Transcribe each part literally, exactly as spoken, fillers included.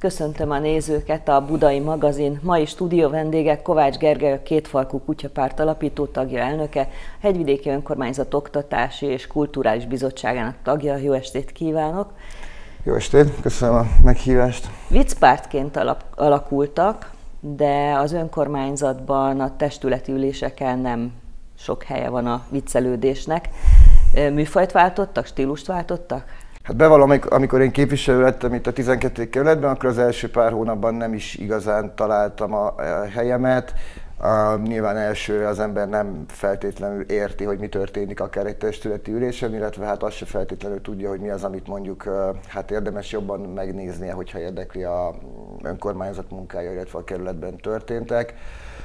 Köszöntöm a nézőket, a Budai Magazin mai stúdió vendége Kovács Gergely, a Kétfalkú Kutyapárt alapító tagja, elnöke, Hegyvidéki Önkormányzat Oktatási és Kulturális Bizottságának tagja. Jó estét kívánok! Jó estét, köszönöm a meghívást! Viccpártként alakultak, de az önkormányzatban, a testületi üléseken nem sok helye van a viccelődésnek. Műfajt váltottak, stílust váltottak? Hát bevallom, amikor én képviselő lettem itt a tizenkettedik kerületben, akkor az első pár hónapban nem is igazán találtam a helyemet. Uh, nyilván elsőre az ember nem feltétlenül érti, hogy mi történik akár egy testületi ülésen, illetve hát azt se feltétlenül tudja, hogy mi az, amit mondjuk uh, hát érdemes jobban megnéznie, hogyha érdekli a önkormányzat munkája, illetve a kerületben történtek.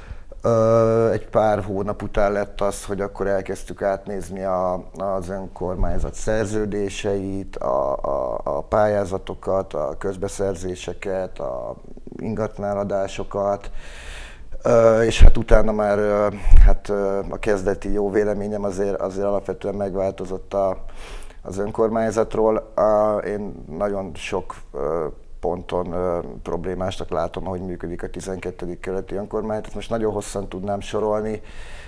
Uh, egy pár hónap után lett az, hogy akkor elkezdtük átnézni a, az önkormányzat szerződéseit, a, a, a pályázatokat, a közbeszerzéseket, a ingatlanáladásokat, uh, és hát utána már uh, hát, uh, a kezdeti jó véleményem azért, azért alapvetően megváltozott a, az önkormányzatról. Uh, én nagyon sok uh, ponton uh, problémásnak látom, ahogy működik a tizenkettedik kerületi önkormányzat. Most nagyon hosszan tudnám sorolni,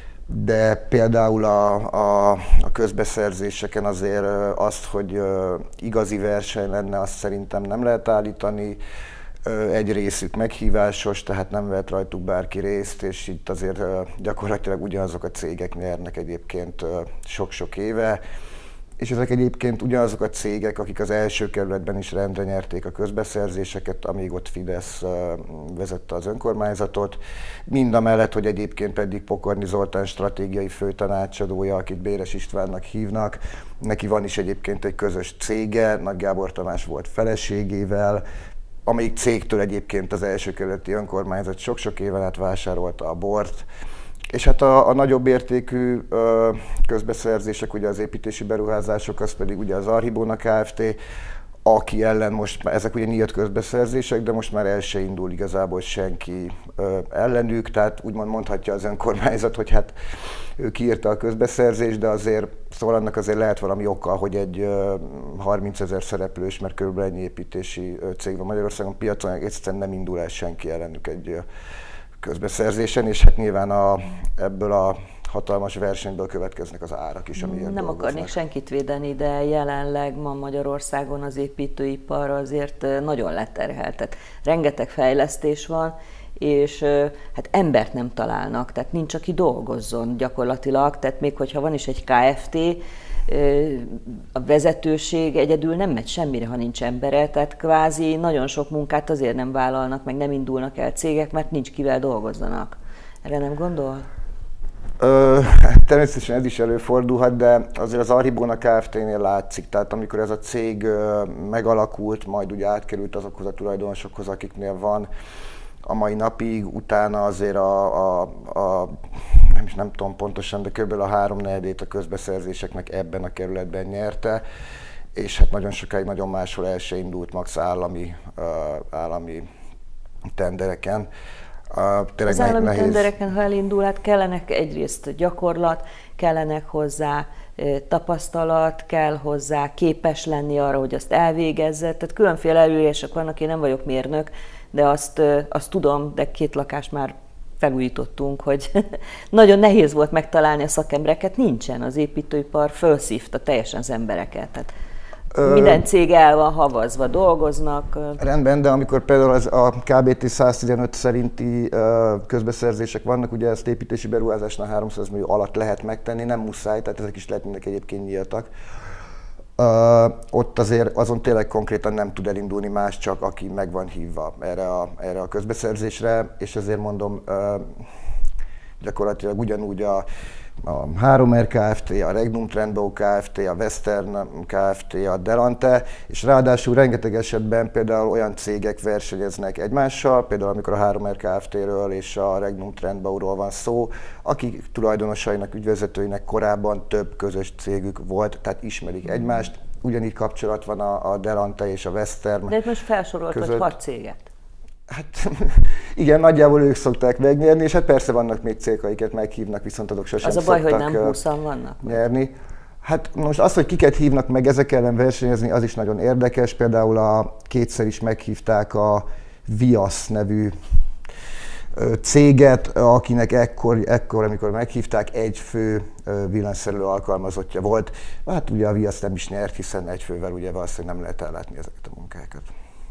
de például a, a, a közbeszerzéseken azért uh, azt, hogy uh, igazi verseny lenne, azt szerintem nem lehet állítani. Uh, egy részük meghívásos, tehát nem vett rajtuk bárki részt, és itt azért uh, gyakorlatilag ugyanazok a cégek nyernek egyébként uh, sok-sok éve. És ezek egyébként ugyanazok a cégek, akik az első kerületben is rendre nyerték a közbeszerzéseket, amíg ott Fidesz vezette az önkormányzatot. Mindamellett, hogy egyébként pedig Pokorni Zoltán stratégiai főtanácsadója, akit Béres Istvánnak hívnak, neki van is egyébként egy közös cége, Nagy Gábor Tamás volt feleségével, amelyik cégtől egyébként az első kerületi önkormányzat sok-sok éven át vásárolta a bort. És hát a, a nagyobb értékű ö, közbeszerzések, ugye az építési beruházások, az pedig ugye az Archibona Kft., aki ellen most, ezek ugye nyílt közbeszerzések, de most már el se indul igazából senki ö, ellenük, tehát úgymond mondhatja az önkormányzat, hogy hát ő kiírta a közbeszerzést, de azért, szóval annak azért lehet valami oka, hogy egy ö, harmincezer szereplős, mert körülbelül ennyi építési cég van Magyarországon piacon, egyszerűen nem indul el senki ellenük egy ö, közbeszerzésen, és hát nyilván a, ebből a hatalmas versenyből következnek az árak is, amiért Nem dolgoznak. akarnék senkit védeni, de jelenleg ma Magyarországon az építőipar azért nagyon leterheltet. Rengeteg fejlesztés van, és hát embert nem találnak, tehát nincs, aki dolgozzon gyakorlatilag, tehát még hogyha van is egy Kft., a vezetőség egyedül nem megy semmire, ha nincs embere, tehát kvázi nagyon sok munkát azért nem vállalnak, meg nem indulnak el cégek, mert nincs kivel dolgozzanak. Erre nem gondol? Ö, természetesen ez is előfordulhat, de azért az Archibona Kft-nél látszik, tehát amikor ez a cég megalakult, majd ugye átkerült azokhoz a tulajdonosokhoz, akiknél van a mai napig, utána azért a, a, a nem is nem tudom pontosan, de kb. A háromnegyedét a közbeszerzéseknek ebben a kerületben nyerte, és hát nagyon sokáig nagyon máshol el se indult max állami, uh, állami tendereken. Uh, az állami nehéz... tendereken, ha elindul, hát kellenek egyrészt gyakorlat, kellenek hozzá tapasztalat, kell hozzá képes lenni arra, hogy azt elvégezze, tehát különféle előírások vannak, én nem vagyok mérnök, de azt, azt tudom, de két lakást már felújítottunk, hogy nagyon nehéz volt megtalálni a szakembereket, nincsen, az építőipar felszívta teljesen az embereket. Tehát Ö... minden cég el van havazva, dolgoznak. Rendben, de amikor például az a K B T száztizenöt szerinti közbeszerzések vannak, ugye ezt építési beruházásnál háromszáz millió alatt lehet megtenni, nem muszáj, tehát ezek is lehetnek egyébként nyíltak. Uh, ott azért azon tényleg konkrétan nem tud elindulni más, csak aki meg van hívva erre a, erre a közbeszerzésre, és ezért mondom, uh, gyakorlatilag ugyanúgy a, a három R Kft., a Regnum Trendbau Kft., a Western Kft., a Delante, és ráadásul rengeteg esetben például olyan cégek versenyeznek egymással, például amikor a három R Kft.-ről és a Regnum Trendbauról van szó, akik tulajdonosainak, ügyvezetőinek korábban több közös cégük volt, tehát ismerik egymást. Ugyanígy kapcsolat van a, a Delante és a Western. De itt most felsorolt vagy hat céget. Hát igen, nagyjából ők szokták megnyerni, és hát persze vannak még cégek, akiket meghívnak, viszont azok sosem Az a baj, szoktak hogy nem húszan vannak? nyerni. Hát most az, hogy kiket hívnak meg ezek ellen versenyezni, az is nagyon érdekes. Például a kétszer is meghívták a Viasz nevű céget, akinek ekkor, ekkor, amikor meghívták, egy fő villanyszerelő alkalmazottja volt. Hát ugye a Viasz nem is nyert, hiszen egy fővel ugye valószínűleg nem lehet ellátni ezeket a munkákat.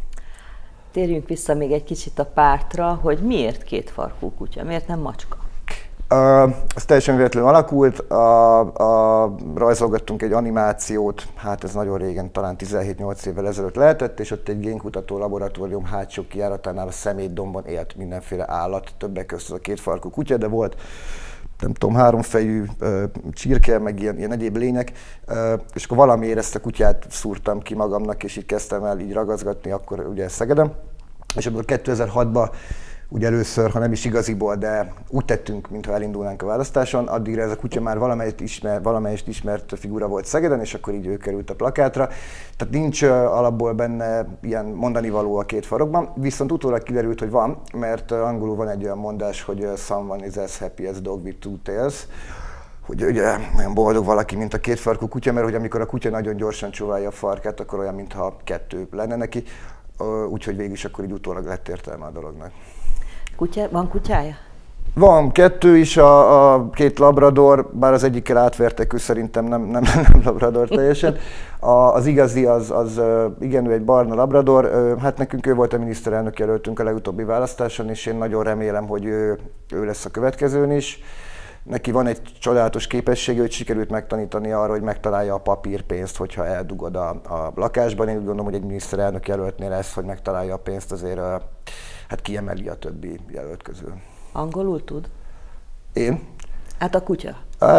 Térjünk vissza még egy kicsit a pártra, hogy miért kétfarkú kutya, miért nem macska? Uh, ez teljesen véletlenül alakult, a, a, rajzolgattunk egy animációt, hát ez nagyon régen, talán tizenhét-nyolc évvel ezelőtt lehetett, és ott egy génkutató laboratórium hátsó kijáratánál a Szemétdombon élt mindenféle állat, többek között a kétfarkú kutya, de volt nem tudom, háromfejű uh, csirke, meg ilyen, ilyen egyéb lények, uh, és akkor valamiért ezt a kutyát szúrtam ki magamnak, és így kezdtem el így ragazgatni, akkor ugye Szegeden, és akkor kétezer-hatban úgy először, ha nem is igaziból, de úgy tettünk, mintha elindulnánk a választáson, addigra ez a kutya már valamelyest, ismer, valamelyest ismert figura volt Szegeden, és akkor így ő került a plakátra. Tehát nincs uh, alapból benne ilyen mondani való a két farokban, viszont utólag kiderült, hogy van, mert uh, angolul van egy olyan mondás, hogy uh, someone is as happy as a dog with two tails, hogy ugye nagyon boldog valaki, mint a kétfarkú kutya, mert hogy amikor a kutya nagyon gyorsan csóválja a farkát, akkor olyan, mintha kettő lenne neki, uh, úgyhogy végig is akkor így utólag lett értelme a dolognak. Kutya, van kutyája? Van kettő is, a, a két labrador, bár az egyikkel átvertek, ő szerintem nem, nem, nem labrador teljesen. A, az igazi, az, az igen, ő egy barna labrador, hát nekünk ő volt a miniszterelnök jelöltünk a legutóbbi választáson, és én nagyon remélem, hogy ő, ő lesz a következőn is. Neki van egy csodálatos képessége, hogy sikerült megtanítani arra, hogy megtalálja a papírpénzt, hogyha eldugod a, a lakásban. Én úgy gondolom, hogy egy miniszterelnök jelöltnél lesz, hogy megtalálja a pénzt, azért hát kiemeli a többi jelölt közül. Angolul tud? Én? Hát a kutya?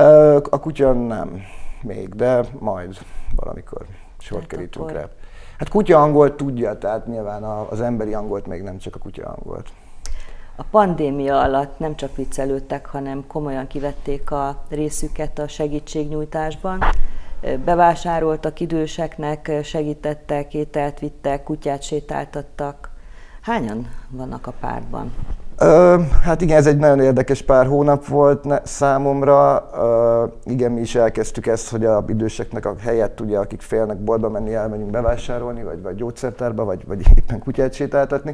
A kutya nem még, de majd valamikor sort hát kerítünk akkor... rá. Hát kutya angolt tudja, tehát nyilván az emberi angolt még nem, csak a kutya angolt. A pandémia alatt nem csak viccelődtek, hanem komolyan kivették a részüket a segítségnyújtásban. Bevásároltak időseknek, segítettek, ételt vittek, kutyát sétáltattak. Hányan vannak a pártban? Ö, hát igen, ez egy nagyon érdekes pár hónap volt ne, számomra. Ö, igen, mi is elkezdtük ezt, hogy a időseknek a helyett, ugye, akik félnek boltba menni, elmegyünk bevásárolni, vagy, vagy gyógyszertárba, vagy, vagy éppen kutyát sétáltatni.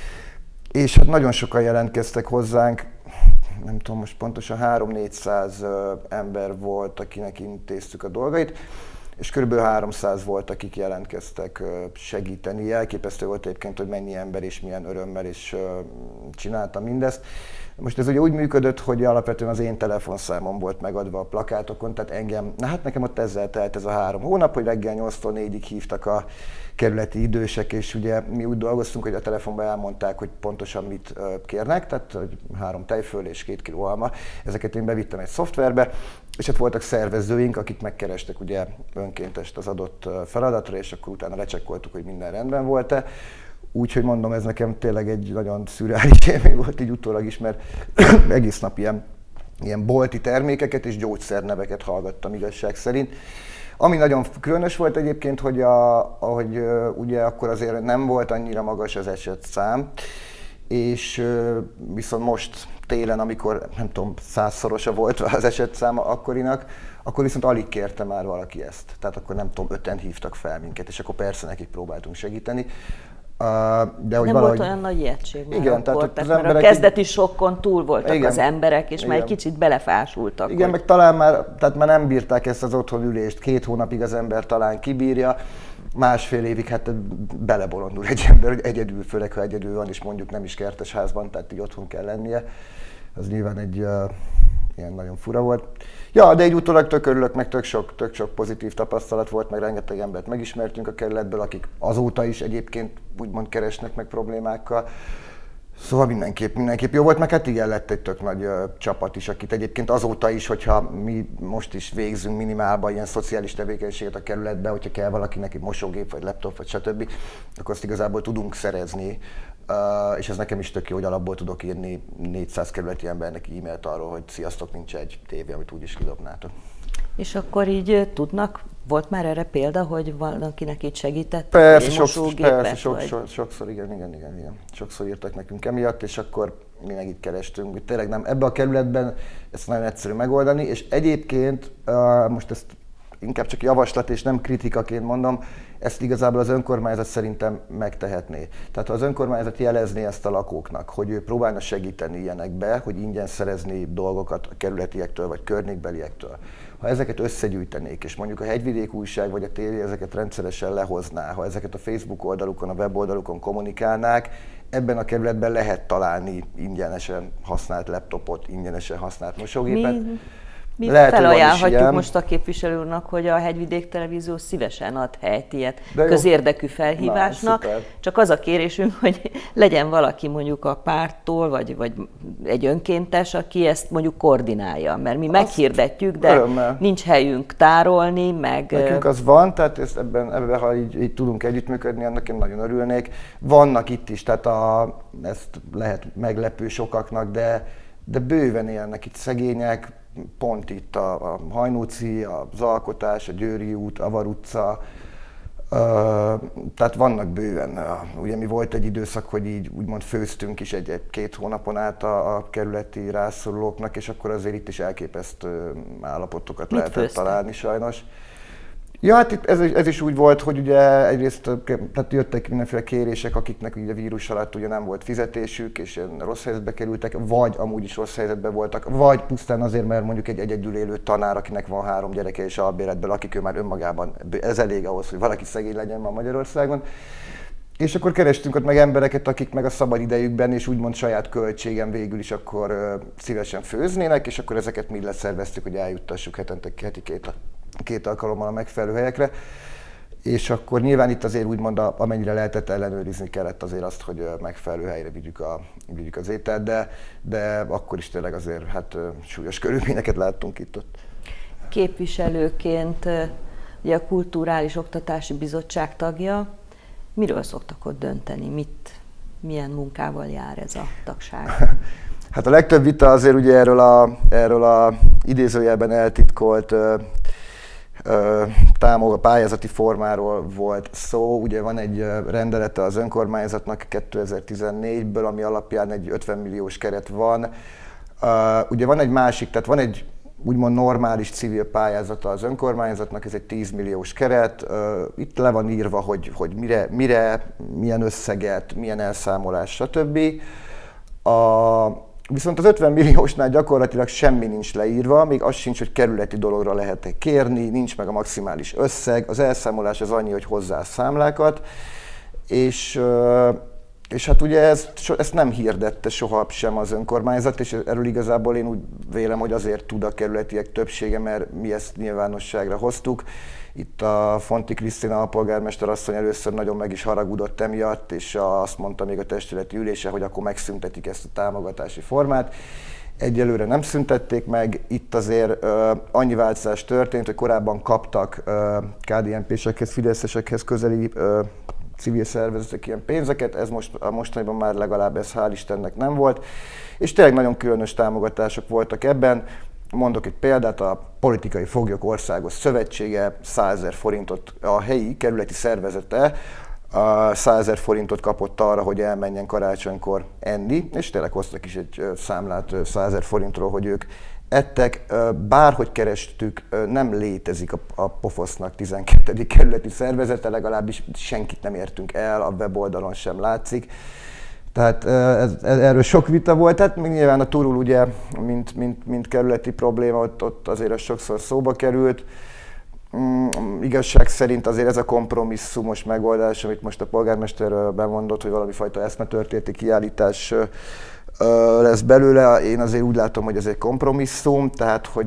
És hát nagyon sokan jelentkeztek hozzánk, nem tudom, most pontosan három-négyszáz ember volt, akinek intéztük a dolgait, és kb. háromszáz volt, akik jelentkeztek segíteni. Elképesztő volt egyébként, hogy mennyi ember és milyen örömmel is csinálta mindezt. Most ez ugye úgy működött, hogy alapvetően az én telefonszámom volt megadva a plakátokon, tehát engem, na hát nekem ott ezzel telt ez a három hónap, hogy reggel nyolctól négyig hívtak a kerületi idősek, és ugye mi úgy dolgoztunk, hogy a telefonban elmondták, hogy pontosan mit kérnek, tehát hogy három tejföl és két kiló alma. Ezeket én bevittem egy szoftverbe, és ott voltak szervezőink, akik megkerestek ugye önkéntest az adott feladatra, és akkor utána lecsekkoltuk, hogy minden rendben volt-e. Úgyhogy mondom, ez nekem tényleg egy nagyon szürreális élmény volt így utólag is, mert egész nap ilyen, ilyen bolti termékeket és gyógyszerneveket hallgattam igazság szerint. Ami nagyon különös volt egyébként, hogy, a, ahogy ugye akkor azért nem volt annyira magas az esetszám, és viszont most télen, amikor nem tudom, százszorosa volt az esetszáma akkorinak, akkor viszont alig kérte már valaki ezt. Tehát akkor nem tudom, öten hívtak fel minket, és akkor persze nekik próbáltunk segíteni. Uh, de hogy nem valahogy... volt olyan nagy ijegység már igen, akkor, tehát, tehát, az mert emberek... a kezdeti sokkon túl voltak igen, az emberek, és igen. már egy kicsit belefásultak. Igen, hogy... meg talán már, tehát már nem bírták ezt az otthonülést, két hónapig az ember talán kibírja, másfél évig hát belebolondul egy ember, hogy egyedül, főleg ha egyedül van, és mondjuk nem is kertesházban, tehát így otthon kell lennie. Az nyilván egy uh, ilyen nagyon fura volt. Ja, de egy utólag tök örülök, meg tök sok, tök sok pozitív tapasztalat volt, meg rengeteg embert megismertünk a kerületből, akik azóta is egyébként úgymond keresnek meg problémákkal. Szóval mindenképp, mindenképp jó volt, meg hát igen, lett egy tök nagy uh, csapat is, akit egyébként azóta is, hogyha mi most is végzünk minimálban ilyen szociális tevékenységet a kerületben, hogyha kell valakinek egy mosógép, vagy laptop, vagy stb., akkor azt igazából tudunk szerezni. Uh, és ez nekem is tök jó, hogy alapból tudok írni négyszáz kerületi embernek e-mailt arról, hogy sziasztok, nincs egy tévé, amit úgyis kidobnátok. És akkor így tudnak, volt már erre példa, hogy valakinek így segített? Persze, sokszor, persze sok, vagy... so, sokszor, igen, igen, igen, igen. Sokszor írtak nekünk emiatt, és akkor mi meg itt kerestünk, hogy tényleg nem, ebbe a kerületben ezt nagyon egyszerű megoldani, és egyébként uh, most ezt inkább csak javaslat és nem kritikaként mondom, ezt igazából az önkormányzat szerintem megtehetné. Tehát ha az önkormányzat jelezné ezt a lakóknak, hogy ő próbálna segíteni ilyenekbe, hogy ingyen szerezni dolgokat a kerületiektől vagy környékbeliektől, ha ezeket összegyűjtenék, és mondjuk a Hegyvidék újság vagy a tévé ezeket rendszeresen lehozná, ha ezeket a Facebook oldalukon, a weboldalukon kommunikálnák, ebben a kerületben lehet találni ingyenesen használt laptopot, ingyenesen használt mosógépet. Mi, mi lehet, felajánlhatjuk most a képviselő úrnak, hogy a Hegyvidék Televízió szívesen ad helyt ilyet közérdekű felhívásnak. Na, csak az a kérésünk, hogy legyen valaki mondjuk a párttól, vagy, vagy egy önkéntes, aki ezt mondjuk koordinálja. Mert mi Azt meghirdetjük, de örömmel. Nincs helyünk tárolni, meg... Nekünk az van, tehát ezt ebben, ebben ha így, így tudunk együttműködni, annak én nagyon örülnék. Vannak itt is, tehát a, ezt lehet meglepő sokaknak, de, de bőven élnek itt szegények, pont itt a, a Hajnóci, az Alkotás, a Győri út, Avar utca, uh, tehát vannak bőven. Uh, ugye mi volt egy időszak, hogy így úgymond főztünk is egy-két hónapon át a, a kerületi rászorulóknak, és akkor azért itt is elképesztő állapotokat Mit lehetett főztem? találni sajnos. Ja, hát itt ez, ez is úgy volt, hogy ugye egyrészt tehát jöttek mindenféle kérések, akiknek ugye a vírus alatt ugye nem volt fizetésük, és rossz helyzetbe kerültek, vagy amúgy is rossz helyzetben voltak, vagy pusztán azért, mert mondjuk egy egyedül élő tanár, akinek van három gyereke és albéletből, akik ő már önmagában, ez elég ahhoz, hogy valaki szegény legyen ma Magyarországon. És akkor kerestünk ott meg embereket, akik meg a szabad idejükben és úgymond saját költségen végül is akkor uh, szívesen főznének, és akkor ezeket mi leszerveztük, hogy eljuttassuk hetente heti két, két alkalommal a megfelelő helyekre. És akkor nyilván itt azért úgymond a, amennyire lehetett ellenőrizni kellett azért azt, hogy uh, megfelelő helyre vigyük, a, vigyük az ételt, de, de akkor is tényleg azért hát uh, súlyos körülményeket láttunk itt ott. Képviselőként ugye a Kulturális Oktatási Bizottság tagja, miről szoktak ott dönteni? Mit, milyen munkával jár ez a tagság? Hát a legtöbb vita azért ugye erről a, erről a idézőjelben eltitkolt ö, ö, támog, pályázati formáról volt szó. Ugye van egy rendelete az önkormányzatnak kétezer-tizennégyből, ami alapján egy ötven milliós keret van. Uh, ugye van egy másik, tehát van egy úgymond normális civil pályázata az önkormányzatnak, ez egy tíz milliós keret. Itt le van írva, hogy, hogy mire, mire, milyen összeget, milyen elszámolás, stb. A, viszont az ötven milliósnál gyakorlatilag semmi nincs leírva, még az sincs, hogy kerületi dologra lehet kérni, nincs meg a maximális összeg, az elszámolás az annyi, hogy hozzá a számlákat, és És hát ugye ezt, ezt nem hirdette soha sem az önkormányzat, és erről igazából én úgy vélem, hogy azért tud a kerületiek többsége, mert mi ezt nyilvánosságra hoztuk. Itt a Fonti Krisztina alpolgármester asszony először nagyon meg is haragudott emiatt, és azt mondta még a testületi ülése, hogy akkor megszüntetik ezt a támogatási formát. Egyelőre nem szüntették meg, itt azért uh, annyi változás történt, hogy korábban kaptak uh, ká dé en pésekhez, fideszesekhez közeli uh, civil szervezetek ilyen pénzeket, ez most a mostaniban már legalább ez hál' Istennek nem volt, és tényleg nagyon különös támogatások voltak ebben. Mondok egy példát, a Politikai Foglyok Országos Szövetsége százezer forintot, a helyi kerületi szervezete százezer forintot kapott arra, hogy elmenjen karácsonykor enni, és tényleg hoztak is egy számlát százezer forintról, hogy ők ettek, bárhogy kerestük, nem létezik a, a Pofosznak tizenkettedik kerületi szervezete, legalábbis senkit nem értünk el, a weboldalon sem látszik. Tehát ez, ez, erről sok vita volt, tehát még nyilván a Turul ugye, mint, mint, mint kerületi probléma, ott, ott azért az sokszor szóba került. Mm, igazság szerint azért ez a kompromisszumos megoldás, amit most a polgármester bemondott, hogy valami fajta eszmetörténeti kiállítás lesz belőle, én azért úgy látom, hogy ez egy kompromisszum, tehát hogy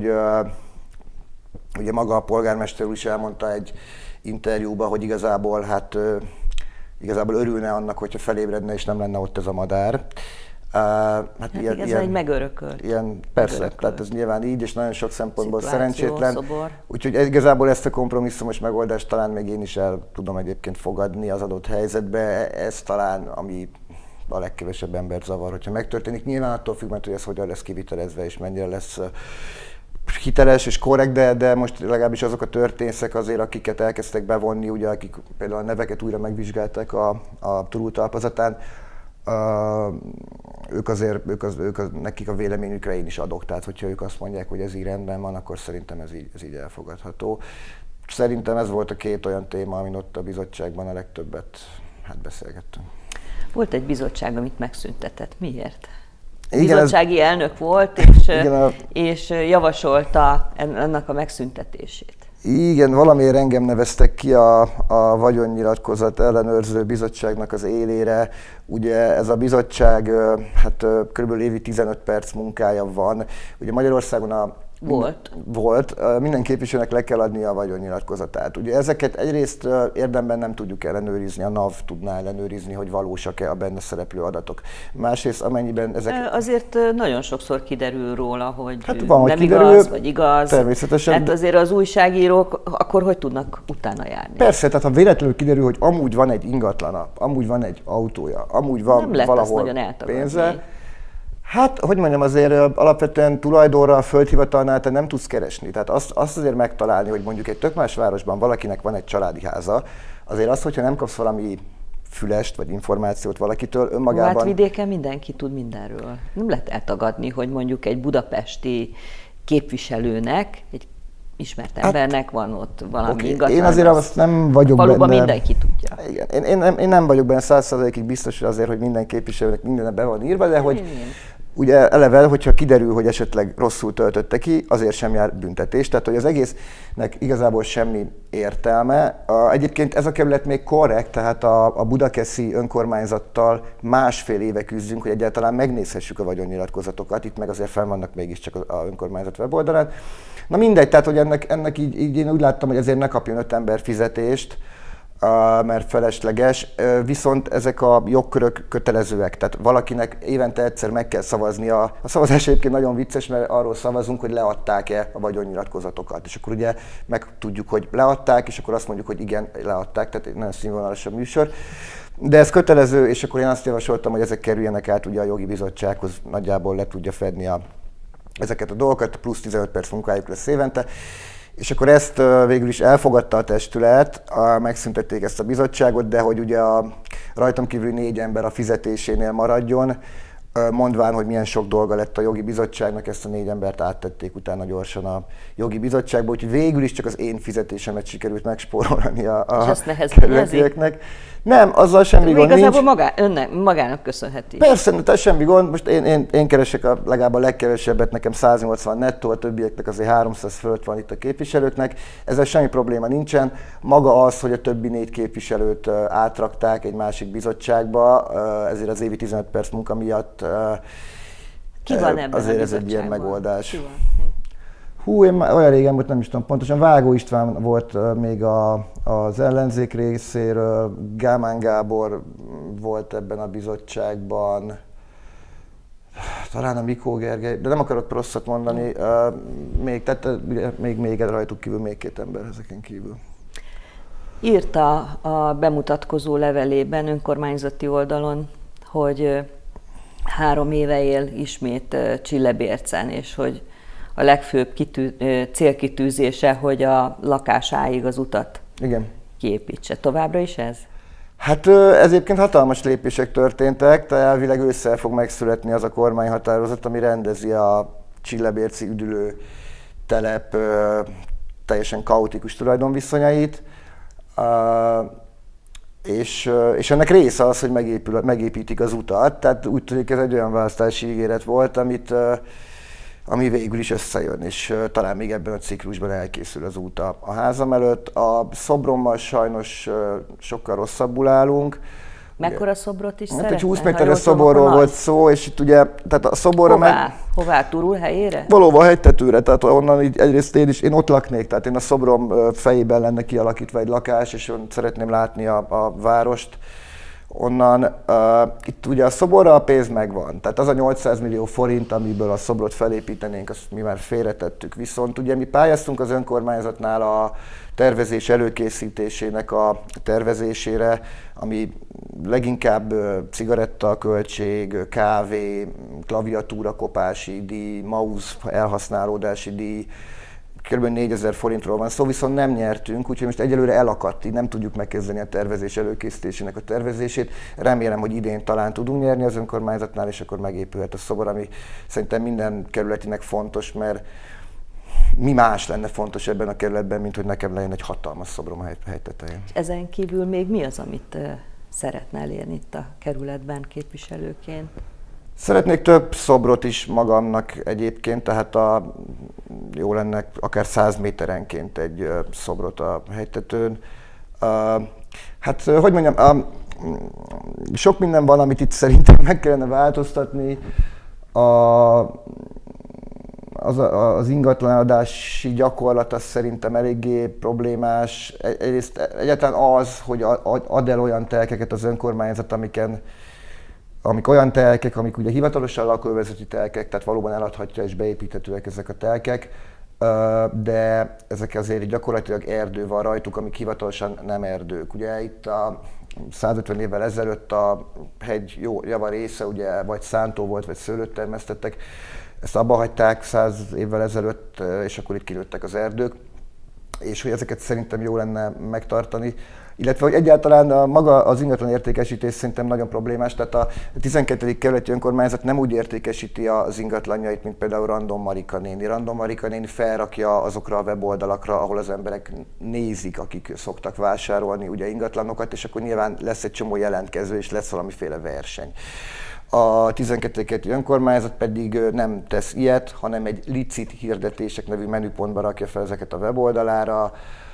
ugye maga a polgármester úr is elmondta egy interjúban, hogy igazából hát igazából örülne annak, hogyha felébredne és nem lenne ott ez a madár. Uh, hát hát ilyen, ez ilyen, egy megörökölt. Ilyen, persze, megörökölt. Tehát ez nyilván így, és nagyon sok szempontból Szituáció, szerencsétlen. Szobor. Úgyhogy igazából ezt a kompromisszumos megoldást talán még én is el tudom egyébként fogadni az adott helyzetbe. Ez talán, ami a legkevesebb embert zavar, hogyha megtörténik. Nyilván attól függ, mert hogy ez hogyan lesz kivitelezve, és mennyire lesz hiteles és korrekt, de, de most legalábbis azok a történészek azért, akiket elkezdtek bevonni, ugye, akik például a neveket újra megvizsgálták a, a Turul talpazatán, Uh, ők azért, ők az, ők az, nekik a véleményükre én is adok, tehát hogyha ők azt mondják, hogy ez így rendben van, akkor szerintem ez így, ez így elfogadható. szerintem ez volt a két olyan téma, amin ott a bizottságban a legtöbbet hát beszélgettünk. Volt egy bizottság, amit megszüntetett. Miért? Igen, bizottsági ez... elnök volt, és, igen, a... és javasolta ennek a megszüntetését. Igen, valamiért engem neveztek ki a, a vagyonnyilatkozat ellenőrző bizottságnak az élére. Ugye ez a bizottság hát körülbelül évi tizenöt perc munkája van. Ugye Magyarországon a Volt. Volt. Minden képviselőnek le kell adnia a vagyonnyilatkozatát. Ugye ezeket egyrészt érdemben nem tudjuk ellenőrizni, a NAV tudná ellenőrizni, hogy valósak-e a benne szereplő adatok. Másrészt amennyiben ezek... Azért nagyon sokszor kiderül róla, hogy hát van, nem kiderül, igaz, vagy igaz. Természetesen. Hát azért az újságírók akkor hogy tudnak utána járni? Persze, tehát ha véletlenül kiderül, hogy amúgy van egy ingatlana, amúgy van egy autója, amúgy van nem lehet valahol nagyon pénze. Hát, hogy mondjam, azért alapvetően tulajdonra a földhivatalnál te nem tudsz keresni. Tehát azt, azt azért megtalálni, hogy mondjuk egy tök más városban valakinek van egy családi háza, azért az, hogyha nem kapsz valami fülest vagy információt valakitől önmagában... Hát vidéken mindenki tud mindenről. Nem lehet eltagadni, hogy mondjuk egy budapesti képviselőnek, egy ismert embernek hát, van ott valami okay. ingatlan. Én azért azt nem vagyok benne... Valóban mindenki tudja. Igen. Én, én, nem, én nem vagyok benne száz százalékig biztos azért, hogy minden képviselőnek minden be van írva, de hogy... Én. Ugye eleve, hogyha kiderül, hogy esetleg rosszul töltötte ki, azért sem jár büntetés. Tehát, hogy az egésznek igazából semmi értelme. Egyébként ez a kerület még korrekt, tehát a, a budakeszi önkormányzattal másfél éve küzdünk, hogy egyáltalán megnézhessük a vagyonnyilatkozatokat. Itt meg azért fenn vannak mégiscsak az önkormányzat weboldalán. Na mindegy, tehát hogy ennek, ennek így, így én úgy láttam, hogy ezért ne kapjon öt ember fizetést, Uh, mert felesleges, uh, viszont ezek a jogkörök kötelezőek, tehát valakinek évente egyszer meg kell szavaznia. A szavazás egyébként nagyon vicces, mert arról szavazunk, hogy leadták-e a vagyonnyilatkozatokat, és akkor ugye megtudjuk, hogy leadták, és akkor azt mondjuk, hogy igen, leadták, tehát egy nagyon színvonalas a műsor. De ez kötelező, és akkor én azt javasoltam, hogy ezek kerüljenek át ugye a jogi bizottsághoz, nagyjából le tudja fedni a, ezeket a dolgokat, plusz tizenöt perc munkájuk lesz évente. És akkor ezt végül is elfogadta a testület, megszüntették ezt a bizottságot, de hogy ugye a rajtam kívüli négy ember a fizetésénél maradjon, mondván, hogy milyen sok dolga lett a jogi bizottságnak, ezt a négy embert áttették utána gyorsan a jogi bizottságba, úgyhogy végül is csak az én fizetésemet sikerült megspórolni a, a kerületieknek. Nem, azzal semmi gond nincs. Igazából magá, önnek, magának köszönheti. Persze, tehát semmi gond. Most én, én, én keresek a, legalább a legkevesebbet, nekem száz nyolcvan nettó, a többieknek azért háromszáz fölött van itt a képviselőknek. Ezzel semmi probléma nincsen. Maga az, hogy a többi négy képviselőt átrakták egy másik bizottságba, ezért az évi tizenöt perc munka miatt Ki van ebben azért a ez egy ilyen megoldás. Ki van? Hú, én már olyan régen volt, nem is tudom pontosan. Vágó István volt uh, még a, az ellenzék részéről, Gámán Gábor volt ebben a bizottságban, talán a Mikó Gergely, de nem akarok rosszat mondani, uh, még, tehát, uh, még, még rajtuk kívül még két ember ezeken kívül. Írta a bemutatkozó levelében, önkormányzati oldalon, hogy három éve él ismét Csillebércen, és hogy a legfőbb kitű, célkitűzése, hogy a lakásáig az utat Igen. kiépítse. Továbbra is ez? Hát ez egyébként hatalmas lépések történtek, tehát elvileg ősszel fog megszületni az a kormányhatározat, ami rendezi a csillebérci üdülő telep teljesen kaotikus tulajdonviszonyait. És, és ennek része az, hogy megépül, megépítik az utat, tehát úgy tűnik, ez egy olyan választási ígéret volt, amit ami végül is összejön, és uh, talán még ebben a ciklusban elkészül az út a, a házam előtt. A szobrommal sajnos uh, sokkal rosszabbul állunk. Mekkora szobrot is hát szeretne? egy húsz méteres szoborról volt szó, és itt ugye, tehát a szoborra Hová? meg... Hová? Turul helyére? Valóban hegytetőre, tehát onnan így egyrészt én is, én ott laknék, tehát én a szobrom fejében lenne kialakítva egy lakás, és szeretném látni a, a várost. Onnan, uh, itt ugye a szoborra a pénz megvan, tehát az a nyolcszáz millió forint, amiből a szobrot felépítenénk, azt mi már félretettük. Viszont ugye mi pályáztunk az önkormányzatnál a tervezés előkészítésének a tervezésére, ami leginkább uh, cigarettaköltség, kávé, klaviatúra kopási díj, mouse elhasználódási díj, kb. négyezer forintról van szó, viszont nem nyertünk, úgyhogy most egyelőre elakadt, így nem tudjuk megkezdeni a tervezés előkészítésének a tervezését. Remélem, hogy idén talán tudunk nyerni az önkormányzatnál, és akkor megépülhet a szobor, ami szerintem minden kerületinek fontos, mert mi más lenne fontos ebben a kerületben, mint hogy nekem legyen egy hatalmas szobrom a hegy, hegy tetején. Ezen kívül még mi az, amit szeretne elérni itt a kerületben képviselőként? Szeretnék több szobrot is magamnak egyébként, tehát a, jó lenne akár száz méterenként egy szobrot a hegytetőn. Hát, hogy mondjam, a, sok minden van, amit itt szerintem meg kellene változtatni. A, az, az ingatlanadási gyakorlat az szerintem eléggé problémás. Egyrészt egyáltalán az, hogy ad el olyan telkeket az önkormányzat, amiken amik olyan telkek, amik ugye hivatalosan lakóövezeti telkek, tehát valóban eladhatja és beépíthetőek ezek a telkek, de ezek azért gyakorlatilag erdő van rajtuk, amik hivatalosan nem erdők. Ugye itt a százötven évvel ezelőtt a hegy jó java része ugye vagy szántó volt, vagy szőlőt termesztettek. Ezt abba hagyták száz évvel ezelőtt, és akkor itt kinőttek az erdők. És hogy ezeket szerintem jó lenne megtartani. Illetve, hogy egyáltalán a maga az ingatlan értékesítés szerintem nagyon problémás, tehát a tizenkettedik kerületi önkormányzat nem úgy értékesíti az ingatlanjait, mint például Randon Marika néni. Randon Marika néni felrakja azokra a weboldalakra, ahol az emberek nézik, akik szoktak vásárolni ugye ingatlanokat, és akkor nyilván lesz egy csomó jelentkező, és lesz valamiféle verseny. A tizenkettedik kerületi önkormányzat pedig nem tesz ilyet, hanem egy licit hirdetések nevű menüpontba rakja fel ezeket a weboldalára,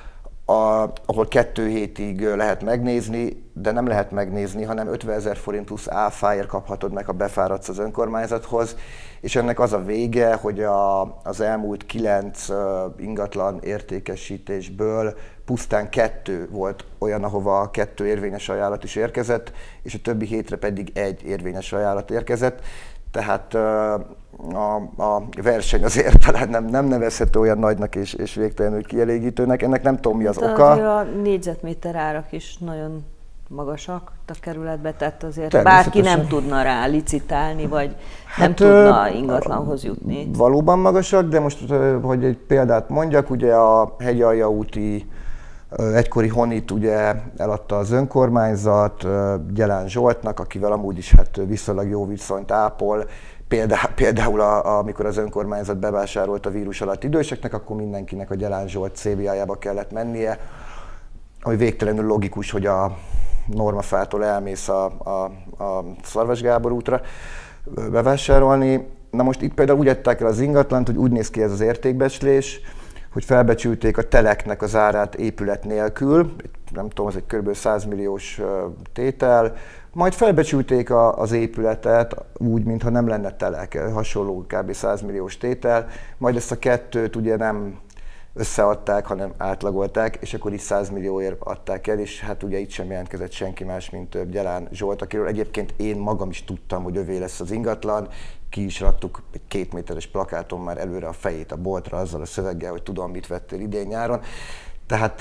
A, ahol kettő hétig lehet megnézni, de nem lehet megnézni, hanem ötvenezer forint plusz áfáért kaphatod meg, ha befáradsz az önkormányzathoz. És ennek az a vége, hogy a, az elmúlt kilenc uh, ingatlan értékesítésből pusztán kettő volt olyan, ahova kettő érvényes ajánlat is érkezett, és a többi hétre pedig egy érvényes ajánlat érkezett. Tehát uh, A, a verseny azért talán nem, nem nevezhető olyan nagynak és, és végtelenül kielégítőnek. Ennek nem tudom, mi az de oka. A négyzetméter árak is nagyon magasak a kerületben, tehát azért bárki nem tudna rá licitálni, vagy hát, nem tudna ingatlanhoz jutni. Valóban magasak, de most, hogy egy példát mondjak, ugye a Hegyalja úti egykori honit ugye eladta az önkormányzat Gyelán Zsoltnak, akivel amúgy is hát viszonylag jó viszonyt ápol. Például a, amikor az önkormányzat bevásárolt a vírus alatt időseknek, akkor mindenkinek a Gyelán Zsolt cé bé á-jába kellett mennie, ami végtelenül logikus, hogy a Normafától elmész a, a, a Szarvas Gábor útra bevásárolni. Na most itt például úgy adták el az ingatlant, hogy úgy néz ki ez az értékbecslés, hogy felbecsülték a teleknek az árát épület nélkül, nem tudom, ez egy kb. száz milliós tétel, majd felbecsülték a, az épületet úgy, mintha nem lenne telek, hasonló kb. száz milliós tétel, majd ezt a kettőt ugye nem összeadták, hanem átlagolták, és akkor is száz millióért adták el, és hát ugye itt sem jelentkezett senki más, mint Gyelán Zsolt, akiről egyébként én magam is tudtam, hogy övé lesz az ingatlan, ki is raktuk egy két méteres plakáton már előre a fejét a boltra azzal a szöveggel, hogy tudom, mit vettél idén nyáron. Tehát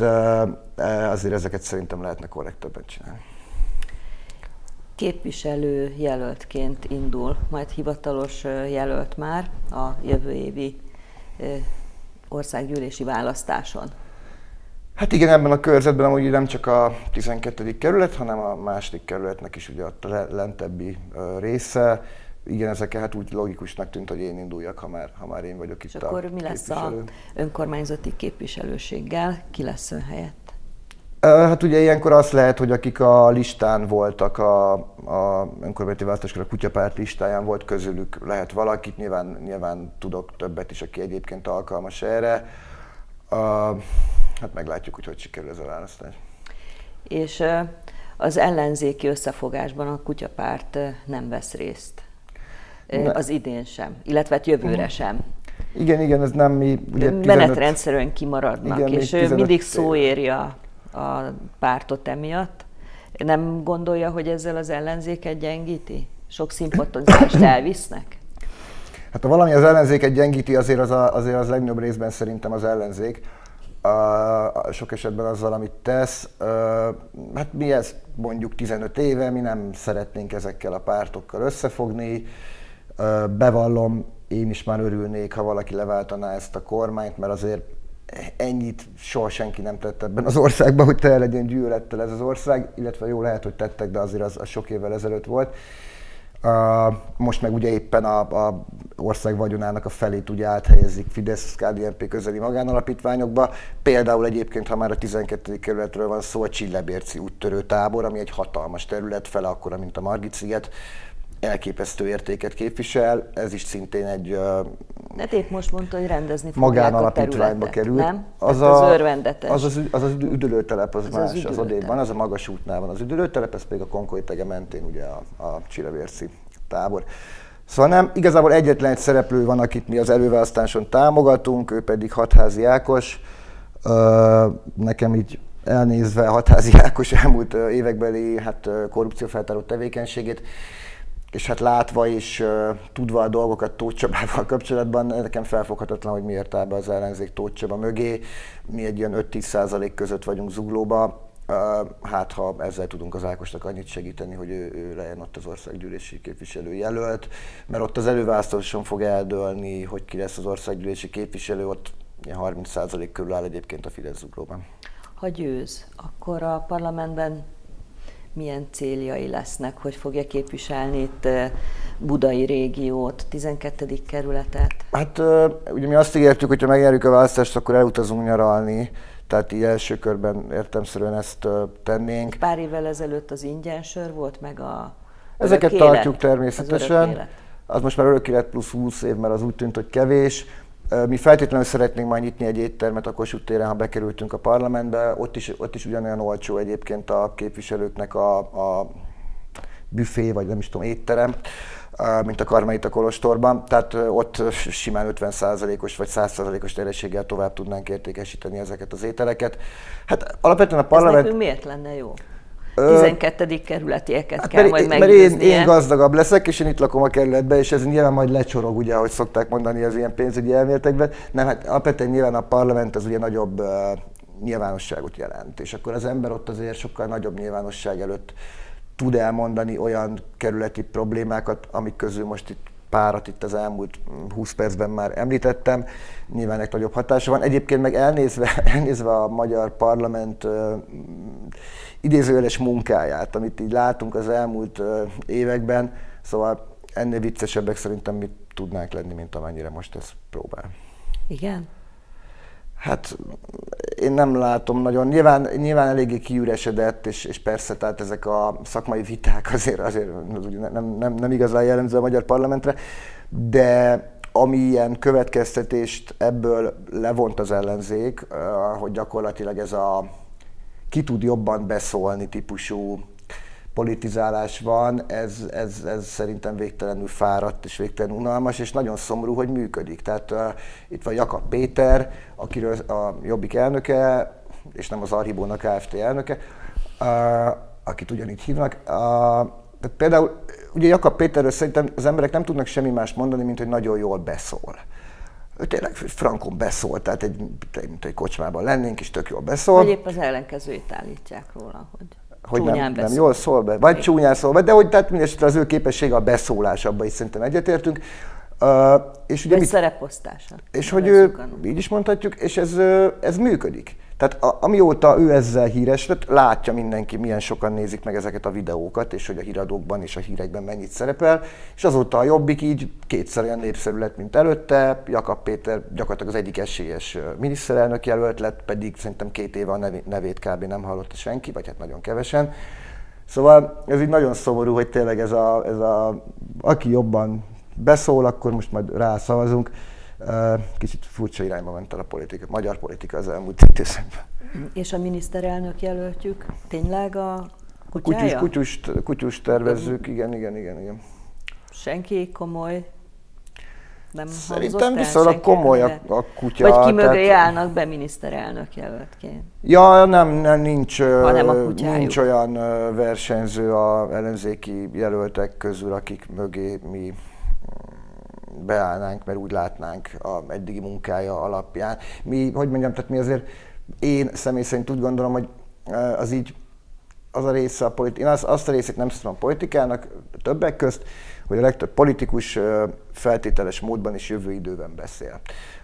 azért ezeket szerintem lehetne korrektebben csinálni. Képviselő jelöltként indul, majd hivatalos jelölt már a jövő évi országgyűlési választáson. Hát igen, ebben a körzetben amúgy nem csak a tizenkettedik kerület, hanem a második kerületnek is ugye a lentebbi része. Igen, ezek hát úgy logikusnak tűnt, hogy én induljak, ha már, ha már én vagyok itt. És akkor mi lesz az önkormányzati képviselőséggel? Ki lesz ön helyett? Hát ugye ilyenkor az lehet, hogy akik a listán voltak, a, a önkormányzati választáskor a Kutyapárt listáján volt, közülük lehet valakit, nyilván, nyilván tudok többet is, aki egyébként alkalmas erre. Uh, hát meglátjuk, hogy hogy sikerül ez a választás. És az ellenzéki összefogásban a Kutyapárt nem vesz részt. Ne. Az idén sem, illetve jövőre sem. Igen, igen, ez nem mi... Ugye menetrendszerűen kimaradnak, igen, és ő mindig szó éri a, a pártot emiatt. Nem gondolja, hogy ezzel az ellenzéket gyengíti? Sok szimpatizást elvisznek? Hát ha valami az ellenzéket gyengíti, azért az, a, azért az legnagyobb részben szerintem az ellenzék. Uh, sok esetben azzal, amit tesz. Uh, hát mi ezt mondjuk tizenöt éve, mi nem szeretnénk ezekkel a pártokkal összefogni. Uh, bevallom, én is már örülnék, ha valaki leváltaná ezt a kormányt, mert azért ennyit soha senki nem tett ebben az országban, hogy tele legyen gyűlölettel ez az ország, illetve jó lehet, hogy tettek, de azért az, az sok évvel ezelőtt volt. Most meg ugye éppen a, a ország vagyonának a felét ugye áthelyezik Fidesz-ká dé en pé közeli magánalapítványokba. Például egyébként, ha már a tizenkettedik kerületről van szó, a Csillebérci úttörő tábor, ami egy hatalmas terület, fele akkora, mint a Margit-sziget, elképesztő értéket képvisel. Ez is szintén egy hát épp most mondta, hogy rendezni fogják magánalapítványba kerül. Nem? Az, a, az örvendetes. Az az, az, az üdülőtelep, az, az más, az, üdülőtelep. Az odébb van, az a Magas útnál van az üdülőtelep, ez pedig a Konkoly-tege mentén ugye a, a Csillebérci tábor. Szóval nem, igazából egyetlen egy szereplő van, akit mi az előválasztáson támogatunk, ő pedig Hatházi Ákos. Nekem így elnézve Hatházi Ákos elmúlt évekbeli hát, korrupciófeltáró tevékenységét, és hát látva és tudva a dolgokat Tóth Csabával kapcsolatban, nekem felfoghatatlan, hogy miért áll be az ellenzék Tóth Csaba mögé. Mi egy ilyen öt-tíz százalék között vagyunk zuglóba. Hát ha ezzel tudunk az Ákosnak annyit segíteni, hogy ő, ő legyen ott az országgyűlési képviselő jelölt, mert ott az előválasztáson fog eldőlni, hogy ki lesz az országgyűlési képviselő, ott harminc százalék körül áll egyébként a Fidesz zuglóban. Ha győz, akkor a parlamentben milyen céljai lesznek, hogy fogja képviselni itt Budai régiót, tizenkettedik kerületet? Hát ugye mi azt ígértük, hogy ha megnyerjük a választást, akkor elutazunk nyaralni. Tehát így első körben értelemszerűen ezt tennénk. Pár évvel ezelőtt az ingyensör volt, meg a Ezeket élet, tartjuk természetesen. Az, az most már örök élet plusz húsz év, mert az úgy tűnt, hogy kevés. Mi feltétlenül szeretnénk majd nyitni egy éttermet a Kossuth téren, ha bekerültünk a parlamentbe. Ott is, ott is ugyanolyan olcsó egyébként a képviselőknek a, a büfé, vagy nem is tudom, étterem, mint a Karmelita kolostorban. Tehát ott simán ötven százalékos vagy száz százalékos terhességgel tovább tudnánk értékesíteni ezeket az ételeket. Hát alapvetően a parlament... Ez nekünk miért lenne jó? tizenkettedik kerületieket hát kell majd meggyőznie. Mert én, én gazdagabb leszek, és én itt lakom a kerületben, és ez nyilván majd lecsorog, ugye, ahogy szokták mondani az ilyen pénzügyi elméletekben. Nem, hát alapvetően nyilván a parlament az ugye nagyobb uh, nyilvánosságot jelent, és akkor az ember ott azért sokkal nagyobb nyilvánosság előtt tud elmondani olyan kerületi problémákat, amik közül most itt párat itt az elmúlt húsz percben már említettem. Nyilván egy nagyobb hatása van. Egyébként meg elnézve, elnézve a magyar parlament uh, idézőjeles munkáját, amit így látunk az elmúlt uh, években, szóval ennél viccesebbek szerintem mi tudnánk lenni, mint amennyire most ez próbál. Igen? Hát én nem látom nagyon. Nyilván, nyilván eléggé kiüresedett, és, és persze, tehát ezek a szakmai viták azért, azért nem, nem, nem igazán jellemző a magyar parlamentre, de ami ilyen következtetést ebből levont az ellenzék, hogy gyakorlatilag ez a ki tud jobban beszólni típusú politizálás van, ez, ez, ez szerintem végtelenül fáradt és végtelenül unalmas, és nagyon szomorú, hogy működik. Tehát uh, itt van Jakab Péter, akiről a Jobbik elnöke, és nem az Archibónak Kft. Elnöke, uh, akit ugyanígy hívnak. Uh, tehát például ugye Jakab Péterről szerintem az emberek nem tudnak semmi mást mondani, mint hogy nagyon jól beszól. Ő tényleg frankon beszól, tehát egy, mint egy kocsmában lennénk, és tök jól beszól. Vagy épp az ellenkezőjét állítják róla, hogy... hogy nem, nem jól szól be, vagy csúnyán szól be, de hogy tehát mindesetre az ő képessége a beszólás, abban is szerintem egyetértünk. Uh, és ugye vagy mit, szereposztása. És hogy ő, így is mondhatjuk, és ez, ez működik. Tehát a, amióta ő ezzel híres lett, látja mindenki, milyen sokan nézik meg ezeket a videókat, és hogy a híradókban és a hírekben mennyit szerepel, és azóta a Jobbik így kétszer olyan népszerű lett, mint előtte. Jakab Péter gyakorlatilag az egyik esélyes miniszterelnök jelölt lett, pedig szerintem két éve a nevét kb. Nem hallotta senki, vagy hát nagyon kevesen. Szóval ez így nagyon szomorú, hogy tényleg ez a, ez a aki jobban beszól, akkor most majd rászavazunk. Kicsit furcsa irányba ment el a politika, a magyar politika az elmúlt időszakban. És a miniszterelnök jelöltjük tényleg a kutyája? Kutyus, kutyust, kutyust tervezzük, igen, igen, igen, igen. Senki komoly? Nem Szerintem viszonylag komoly a, a kutya. Vagy ki mögé tehát... állnak be miniszterelnök jelöltként? Ja, nem, nem nincs, a nincs olyan versenyző az ellenzéki jelöltek közül, akik mögé mi beállnánk, mert úgy látnánk a eddigi munkája alapján. Mi, hogy mondjam, tehát mi azért, én személy szerint úgy gondolom, hogy az így, az a része a politikának, én azt, azt a részét nem tudom a politikának, többek közt, hogy a legtöbb politikus feltételes módban és jövő időben beszél.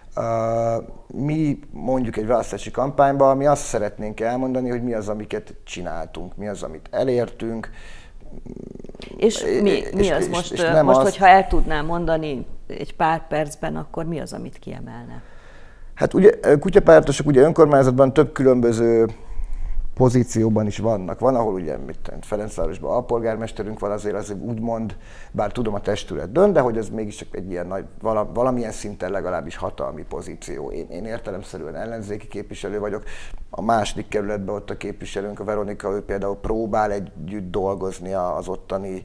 Mi mondjuk egy választási kampányban, mi azt szeretnénk elmondani, hogy mi az, amiket csináltunk, mi az, amit elértünk, És mi, mi és, az és, most, és nem most az... hogyha el tudnám mondani egy pár percben, akkor mi az, amit kiemelne? Hát ugye kutyapártosok ugye önkormányzatban több különböző pozícióban is vannak. Van, ahol ugye mit, Ferencvárosban alpolgármesterünk van, azért azért úgymond, bár tudom a testület dönt, de hogy ez mégiscsak egy ilyen nagy, valamilyen szinten legalábbis hatalmi pozíció. Én, én értelemszerűen ellenzéki képviselő vagyok. A második kerületben ott a képviselőnk, a Veronika, ő például próbál együtt dolgozni az ottani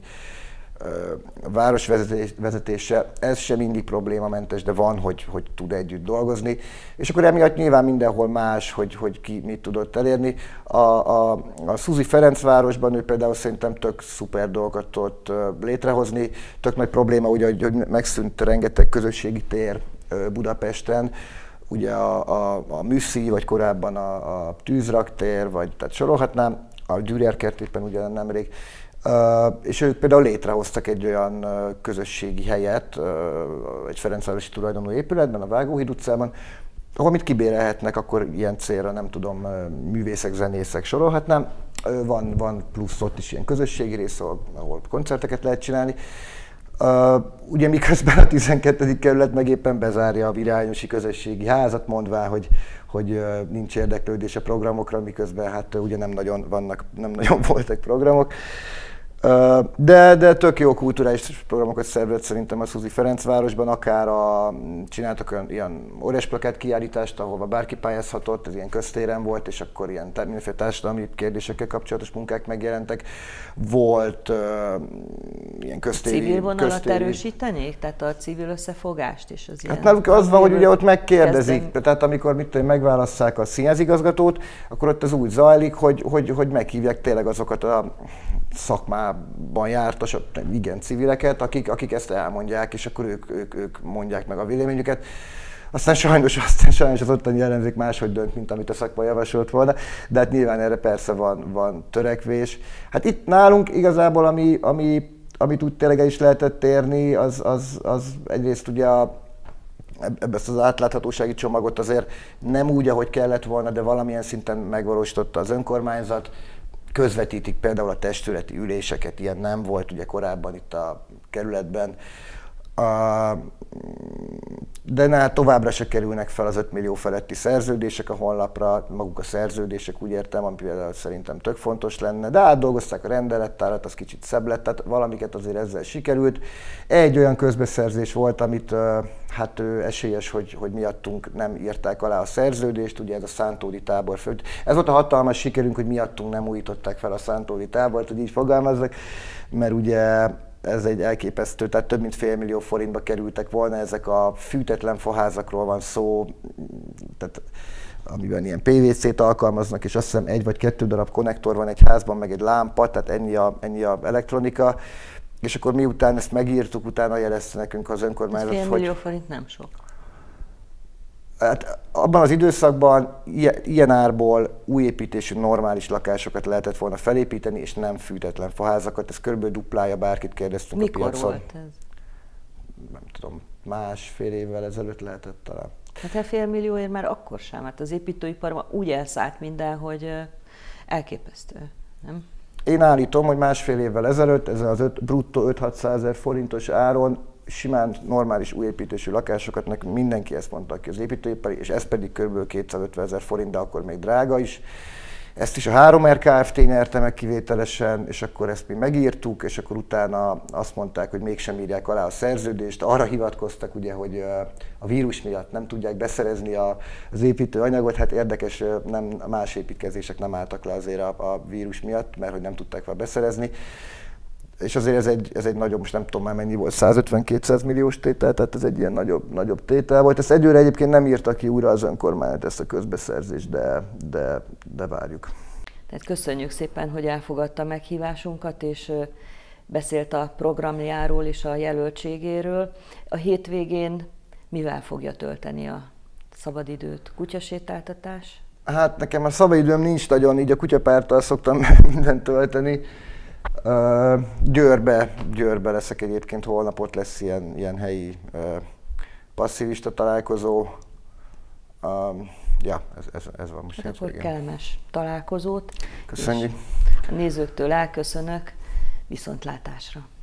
a városvezetése. Ez sem mindig problémamentes, de van, hogy, hogy tud együtt dolgozni. És akkor emiatt nyilván mindenhol más, hogy, hogy ki mit tudott elérni. A, a, a Szuzi Ferencvárosban ő például szerintem tök szuper dolgokat tudott létrehozni. Tök nagy probléma, ugye, hogy megszűnt rengeteg közösségi tér Budapesten. Ugye a, a, a Műszi, vagy korábban a, a Tűzraktér, vagy tehát sorolhatnám, a Gyűrűerkert éppen ugye nemrég. Uh, és ők például létrehoztak egy olyan uh, közösségi helyet, uh, egy ferencvárosi tulajdonú épületben, a Vágóhíd utcában, ahol mit kibérelhetnek, akkor ilyen célra, nem tudom, uh, művészek, zenészek sorolhatnám. Uh, van, van plusz ott is ilyen közösségi rész, ahol, ahol koncerteket lehet csinálni. Uh, ugye miközben a tizenkettedik kerület meg éppen bezárja a Virányosi Közösségi Házat, mondván, hogy, hogy uh, nincs érdeklődés a programokra, miközben hát uh, ugye nem nagyon vannak, nem nagyon voltak programok. De, de tök jó kulturális programokat szervezett szerintem a Szuzi Ferencvárosban, akár a, csináltak olyan ilyen óriás plakát kiállítást, ahova bárki pályázhatott, ez ilyen köztéren volt, és akkor ilyen mindenféle társadalmi kérdésekkel kapcsolatos munkák megjelentek. Volt uh, ilyen köztéri... Civil vonalat köztéri... erősítenék? Tehát a civil összefogást is az ilyen... Hát náluk az van, hogy ugye ott megkérdezik, kezdem... tehát amikor mit tudom, megválasszák a színházigazgatót, akkor ott az úgy zajlik, hogy, hogy, hogy meghívják tényleg azokat a szakmában jártas, igen, civileket, akik, akik ezt elmondják, és akkor ők, ők, ők mondják meg a véleményüket. Aztán sajnos, aztán sajnos az ottani ellenzék máshogy dönt, mint amit a szakma javasolt volna, de hát nyilván erre persze van, van törekvés. Hát itt nálunk igazából, ami, ami, amit úgy tényleg is lehetett érni, az, az, az egyrészt ugye a ebbe az átláthatósági csomagot azért nem úgy, ahogy kellett volna, de valamilyen szinten megvalósította az önkormányzat. Közvetítik például a testületi üléseket, ilyen nem volt ugye korábban itt a kerületben. De ne, továbbra se kerülnek fel az öt millió feletti szerződések a honlapra, maguk a szerződések, úgy értem, ami például szerintem tök fontos lenne, de átdolgozták a rendelettárat, az kicsit szebb lett, tehát valamiket azért ezzel sikerült. Egy olyan közbeszerzés volt, amit hát esélyes, hogy, hogy miattunk nem írták alá a szerződést, ugye ez a szántódi tábor föld. Ez volt a hatalmas sikerünk, hogy miattunk nem újították fel a szántódi tábort, hogy így fogalmazzak, mert ugye ez egy elképesztő, tehát több mint fél millió forintba kerültek volna, ezek a fűtetlen faházakról van szó, tehát amiben ilyen pé vé cét alkalmaznak, és azt hiszem egy vagy kettő darab konnektor van egy házban, meg egy lámpa, tehát ennyi a, ennyi a elektronika. És akkor miután ezt megírtuk, utána jelezte nekünk az önkormányzat, hogy... Fél millió forint nem sok. Hát abban az időszakban ilyen, ilyen árból új építésű normális lakásokat lehetett volna felépíteni, és nem fűtetlen faházakat. Ez körülbelül duplája, bárkit kérdeztünk Mikor a piacon. Mikor volt ez? Nem tudom, másfél évvel ezelőtt lehetett talán. Hát a fél millióért már akkor sem, mert az építőiparban úgy elszállt minden, hogy elképesztő, nem? Én állítom, hogy másfél évvel ezelőtt ezen az öt, bruttó öt-hatszázezer forintos áron simán normális új építésű lakásokat, nekünk mindenki ezt mondta ki az építőipari, és ez pedig kb. kétszázötvenezer forint, de akkor még drága is. Ezt is a három er Kft. Nyerte meg kivételesen, és akkor ezt mi megírtuk, és akkor utána azt mondták, hogy mégsem írják alá a szerződést. Arra hivatkoztak, ugye, hogy a vírus miatt nem tudják beszerezni az építőanyagot. Hát érdekes, nem, más építkezések nem álltak le azért a, a vírus miatt, mert hogy nem tudták már beszerezni. És azért ez egy, ez egy nagyobb, most nem tudom már mennyi volt, százötven-kétszáz milliós tétel, tehát ez egy ilyen nagyobb, nagyobb tétel volt. Ezt egyőre egyébként nem írta ki újra az önkormányzat ezt a közbeszerzést, de, de, de várjuk. Tehát köszönjük szépen, hogy elfogadta a meghívásunkat, és beszélt a programjáról és a jelöltségéről. A hétvégén mivel fogja tölteni a szabadidőt? Kutyasétáltatás? Hát nekem a szabadidőm nincs nagyon, így a kutyapárttal szoktam mindent tölteni. Uh, Győrbe, Győrbe leszek egyébként, holnap ott lesz ilyen, ilyen helyi uh, passzivista találkozó. Um, ja, ez, ez, ez van most. Hát akkor kellemes találkozót. Köszönjük. A nézőktől elköszönök. viszontlátásra.